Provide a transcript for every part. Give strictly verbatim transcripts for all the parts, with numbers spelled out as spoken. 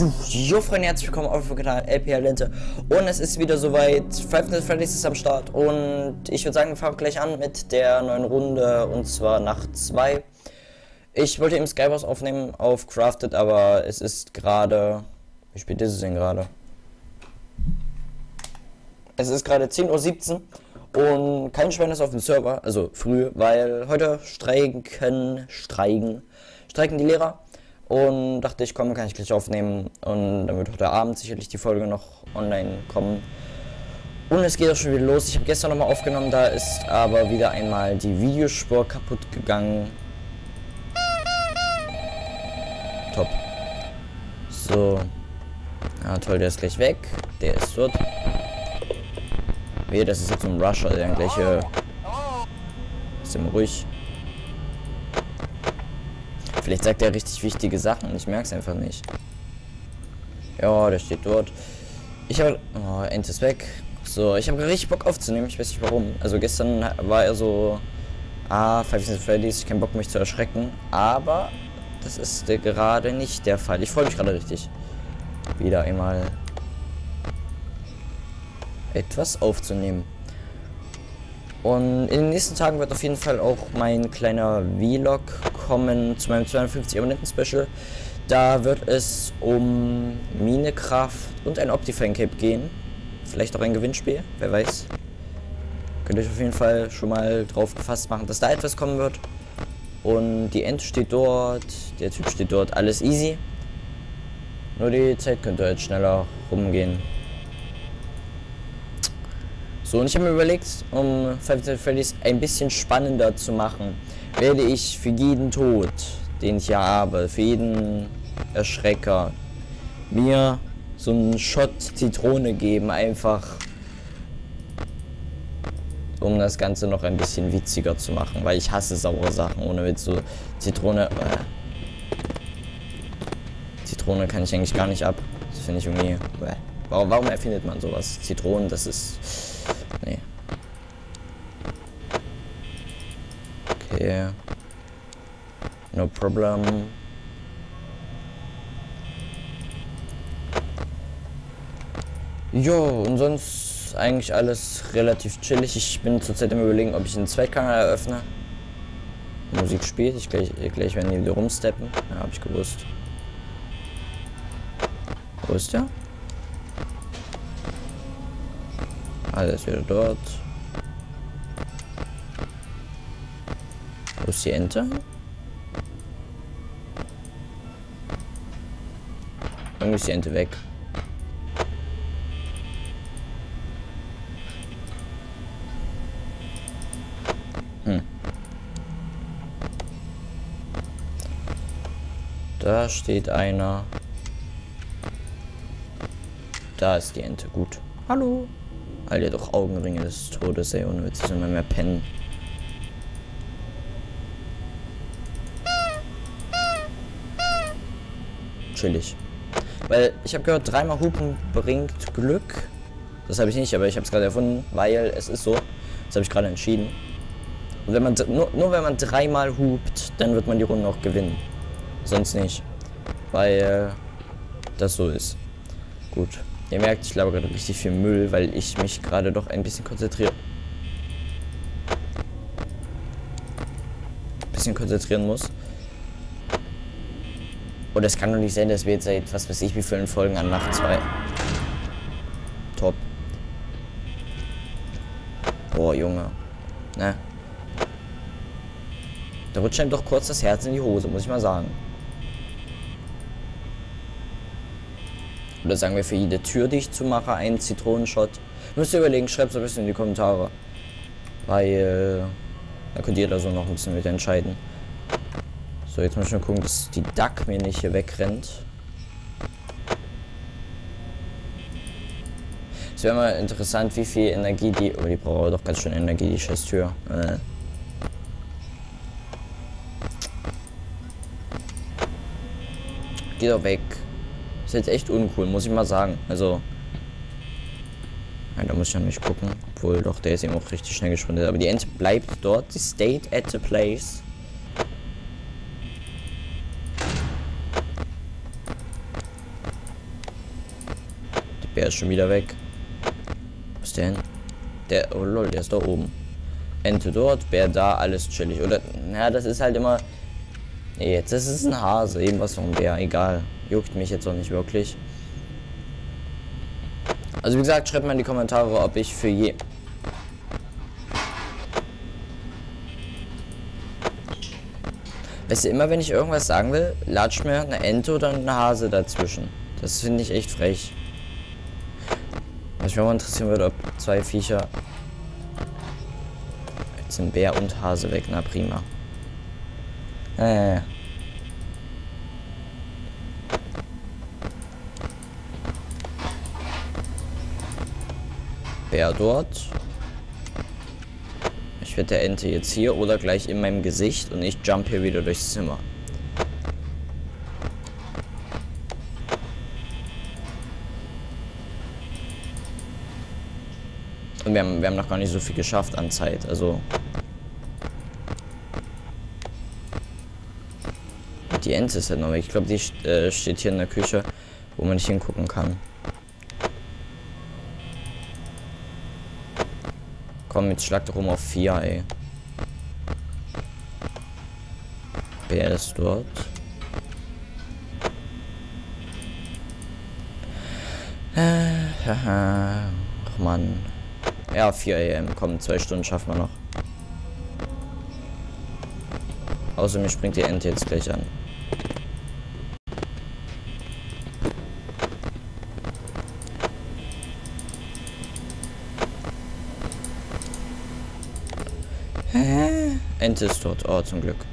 Jo Freunde, herzlich willkommen auf dem Kanal L P Lente. Und es ist wieder soweit, Five Nights at Freddy's ist am Start. Und ich würde sagen, wir fangen gleich an mit der neuen Runde, und zwar Nacht zwei. Ich wollte eben Skywars aufnehmen auf Crafted, aber es ist gerade... Wie spät ist es denn gerade? Es ist gerade zehn Uhr siebzehn und kein Schwein ist auf dem Server, also früh, weil heute streiken, streiken, streiken die Lehrer. Und dachte ich, komm, kann ich gleich aufnehmen, und dann wird heute Abend sicherlich die Folge noch online kommen. Und es geht auch schon wieder los. Ich habe gestern nochmal aufgenommen, da ist aber wieder einmal die Videospur kaputt gegangen. Top. So. Ja, toll, der ist gleich weg. Der ist dort. Wehe, das ist jetzt ein Rusher, der gleiche. Ist immer ruhig. Vielleicht sagt er richtig wichtige Sachen und ich merke es einfach nicht. Ja, der steht dort. Ich habe... Oh, Ent ist weg. So, ich habe richtig Bock aufzunehmen. Ich weiß nicht warum. Also gestern war er so... Ah, Five Nights at Freddy's, ich hab keinen Bock, mich zu erschrecken. Aber das ist äh, gerade nicht der Fall. Ich freue mich gerade richtig. Wieder einmal... etwas aufzunehmen. Und in den nächsten Tagen wird auf jeden Fall auch mein kleiner Vlog kommen zu meinem zweihundertfünfzig Abonnenten-Special. Da wird es um Minecraft und ein Optifine Cape gehen. Vielleicht auch ein Gewinnspiel, wer weiß. Könnt ihr euch auf jeden Fall schon mal drauf gefasst machen, dass da etwas kommen wird. Und die Ente steht dort, der Typ steht dort, alles easy. Nur die Zeit könnte jetzt schneller rumgehen. So, und ich habe mir überlegt, um Five Nights at Freddy's ein bisschen spannender zu machen, werde ich für jeden Tod, den ich hier habe, für jeden Erschrecker, mir so einen Shot Zitrone geben, einfach um das Ganze noch ein bisschen witziger zu machen, weil ich hasse saure Sachen, ohne Witz. So Zitrone, äh, Zitrone kann ich eigentlich gar nicht ab, das finde ich irgendwie, äh. warum, warum erfindet man sowas? Zitronen, das ist... Nee. Okay. No problem. Jo, und sonst eigentlich alles relativ chillig. Ich bin zurzeit im Überlegen, ob ich einen Zweitkanal eröffne. Musik spielt, ich gleich, gleich werden die wieder rumsteppen. Ja, habe ich gewusst. Wo ist der? Alles wieder dort. Wo ist die Ente? Irgendwie ist die Ente weg. Hm. Da steht einer. Da ist die Ente. Gut. Hallo. Alter, doch Augenringe des Todes, ey, ohne Witz, ich soll mal mehr pennen. Chillig. Weil, ich habe gehört, dreimal Hupen bringt Glück. Das habe ich nicht, aber ich habe es gerade erfunden, weil es ist so. Das habe ich gerade entschieden. Und wenn man, nur, nur wenn man dreimal hupt, dann wird man die Runde auch gewinnen. Sonst nicht. Weil das so ist. Gut. Ihr merkt, ich glaube gerade richtig viel Müll, weil ich mich gerade doch ein bisschen konzentriere. Bisschen konzentrieren muss. Und es kann doch nicht sein, dass wir jetzt seit, was weiß ich, wie vielen Folgen an Nacht zwei. Top. Boah, Junge. Ne? Da rutscht einem doch kurz das Herz in die Hose, muss ich mal sagen. Oder sagen wir für jede Tür, die ich zumache, einen Zitronenshot. Müsst ihr überlegen, schreibt es ein bisschen in die Kommentare. Weil, da könnt ihr da so noch ein bisschen mit entscheiden. So, jetzt muss ich mal gucken, dass die Duck mir nicht hier wegrennt. Es wäre mal interessant, wie viel Energie die... Oh, die braucht doch ganz schön Energie, die scheiß Tür. Äh. Geh doch weg. Ist jetzt echt uncool, muss ich mal sagen. Also, nein, da muss ich ja nicht gucken. Obwohl, doch, der ist eben auch richtig schnell gesprintet. Aber die Ente bleibt dort. Sie stayed at the place. Der ist schon wieder weg. Was ist der denn? Der, oh lol, der ist da oben. Ente dort, Bär da, alles chillig. Oder, na, das ist halt immer... Nee, jetzt ist es ein Hase, eben was von Bär, egal. Juckt mich jetzt auch nicht wirklich. Also wie gesagt, schreibt mal in die Kommentare, ob ich für je... Weißt du, immer wenn ich irgendwas sagen will, latscht mir eine Ente oder eine Hase dazwischen. Das finde ich echt frech. Was mich auch interessieren würde, ob zwei Viecher... Jetzt sind Bär und Hase weg, na prima. Äh. Bär dort. Ich werde der Ente jetzt hier oder gleich in meinem Gesicht und ich jump hier wieder durchs Zimmer. Und wir haben, wir haben noch gar nicht so viel geschafft an Zeit, also... Die Ente ist halt noch weg. Ich glaube, die äh, steht hier in der Küche, wo man nicht hingucken kann. Komm, jetzt schlag doch rum auf vier, ey. Wer ist dort? Äh, haha. Ach man. Ja, vier A M. Komm, zwei Stunden schaffen wir noch. Außer mir springt die Ente jetzt gleich an. Hä? Ente ist tot. Oh, zum Glück.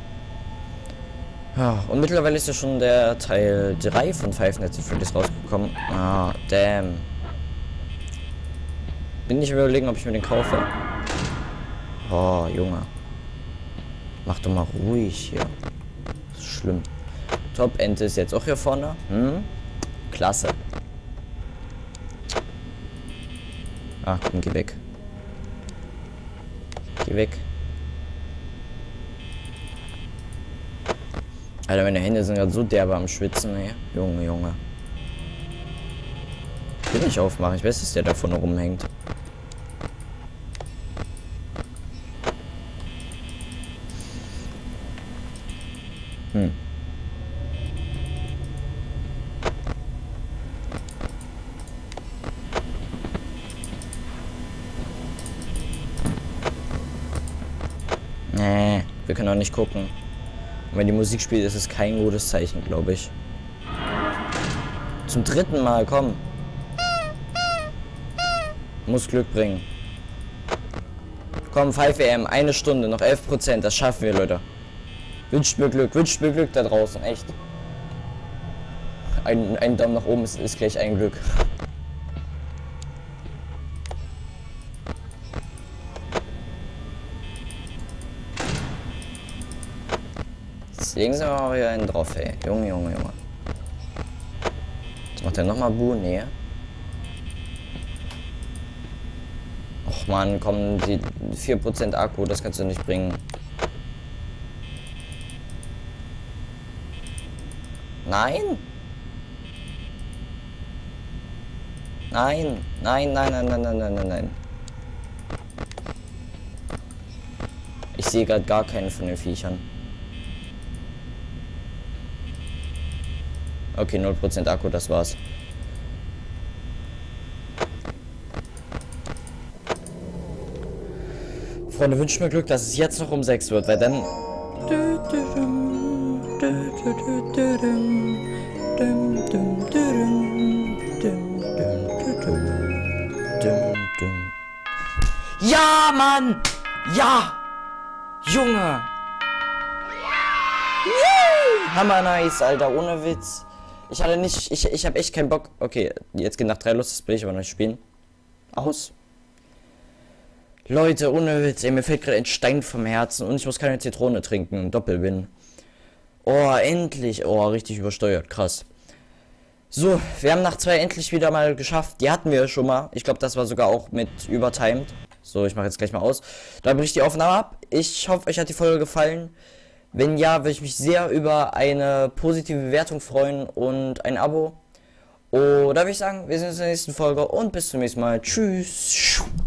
Ja, und mittlerweile ist ja schon der Teil drei von Five Nights at Freddy's rausgekommen. Ah, damn. Bin ich überlegen, ob ich mir den kaufe. Oh, Junge. Mach doch mal ruhig hier. Das ist schlimm. Top, Ente ist jetzt auch hier vorne. Hm? Klasse. Ach, komm, geh weg. Geh weg. Alter, meine Hände sind gerade so derbe am Schwitzen, ey. Junge, Junge. Ich will nicht aufmachen. Ich weiß, dass der da vorne rumhängt. Hm. Nee, wir können auch nicht gucken. Und wenn die Musik spielt, ist es kein gutes Zeichen, glaube ich. Zum dritten Mal, komm. Muss Glück bringen. Komm, fünf A M, eine Stunde, noch elf Prozent, das schaffen wir, Leute. Wünscht mir Glück, wünscht mir Glück da draußen, echt. Ein, ein Daumen nach oben ist, ist gleich ein Glück. Jetzt legen sie mal wieder einen drauf, ey. Junge, Junge, Junge. Jetzt macht er nochmal Bu, nee. Och man, komm, die vier Prozent Akku, das kannst du nicht bringen. Nein? Nein, nein, nein, nein, nein, nein, nein, nein, nein. Ich sehe gerade gar keinen von den Viechern. Okay, null Prozent Akku, das war's. Freunde, wünscht mir Glück, dass es jetzt noch um sechs wird, weil dann... Ja, Mann! Ja! Junge! Hammer nice, Alter, ohne Witz. Ich hatte nicht, ich, ich habe echt keinen Bock. Okay, jetzt geht nach drei los, das will ich aber noch spielen. Aus. Leute, ohne Witz, ey, mir fällt gerade ein Stein vom Herzen und ich muss keine Zitrone trinken. Doppelwin. Oh, endlich. Oh, richtig übersteuert, krass. So, wir haben nach zwei endlich wieder mal geschafft. Die hatten wir schon mal. Ich glaube, das war sogar auch mit übertimed. So, ich mache jetzt gleich mal aus. Da bricht die Aufnahme ab. Ich hoffe, euch hat die Folge gefallen. Wenn ja, würde ich mich sehr über eine positive Bewertung freuen und ein Abo. Oder würde ich sagen, wir sehen uns in der nächsten Folge und bis zum nächsten Mal. Tschüss.